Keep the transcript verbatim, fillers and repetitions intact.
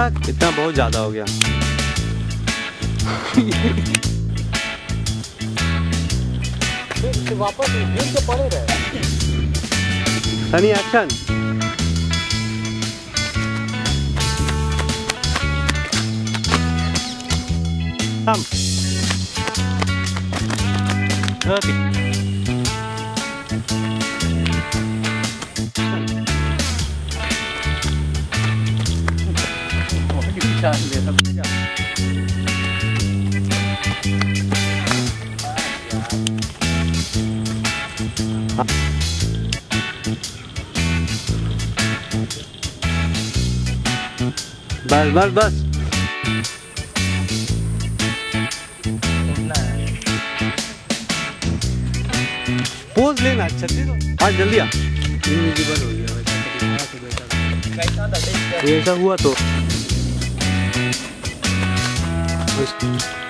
इतना इतना बहुत ज्यादा हो गया। वापस घूम के पड़े रहे। Sunny action. हम बस बस बस पोज लेना। अच्छा आज जल्दी आ। इनविजिबल हो गया वैसा। ऐसा हुआ तो